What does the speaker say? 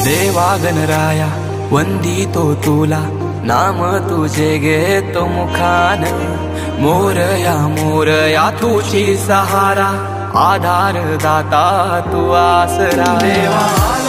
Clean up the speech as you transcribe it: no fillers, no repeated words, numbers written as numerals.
देवा गणराया वंदितो तुला, नाम तुझे घेतो मुखान। मोरया तुझी सहारा, आधार दाता तू आसरा। देवा